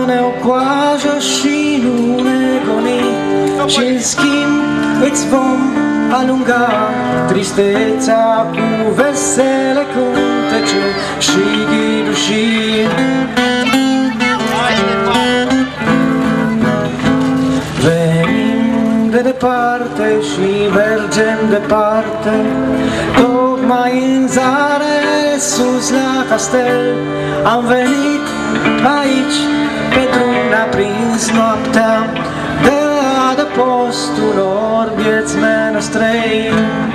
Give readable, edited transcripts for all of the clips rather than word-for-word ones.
dă-ne o coajă și nu ne goni, și în schimb îți vom alunga tristețea cu vesele cântece și ghidușii. Venim de departe și mergem departe, tocmai în zare sus la castel. Am venit aici pe drum, ne-a prins noaptea de adăpost unor vieți menestrei.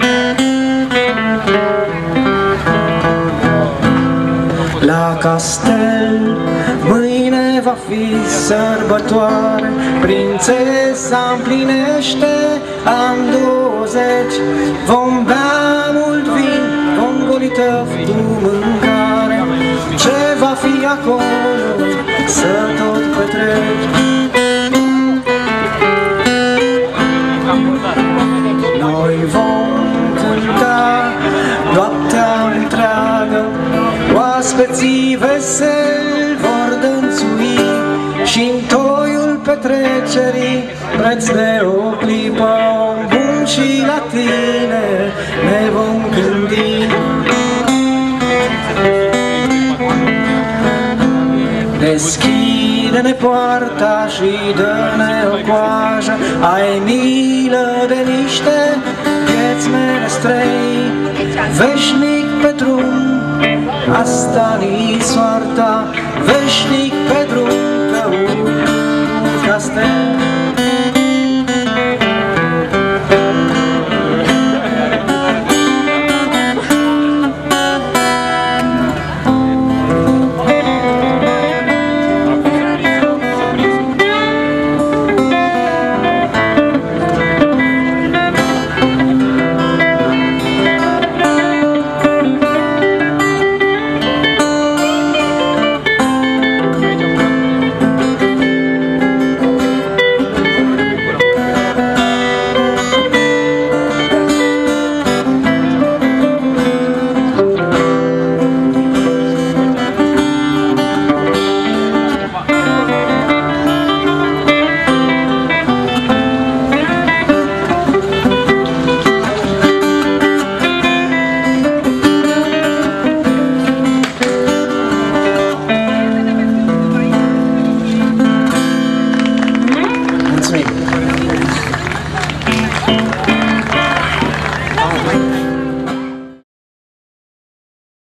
La castel mâine va fi sărbătoare, prințesa împlinește ani 20. Vom bea mult vin, vom goli tăf cu mâncare, ce va fi acolo să tot petreci. Noi vom cânta noaptea întreagă, oaspeții veseli vor dănțui, și-n toiul petrecerii, preț de o clipă, om bun și la tine ne vom gândi. Deschide-ne poarta și dă-ne o coajă, ai milă de niște vieți menestrei. Veșnic pe drum, asta-ni soarta, veșnic pe drum.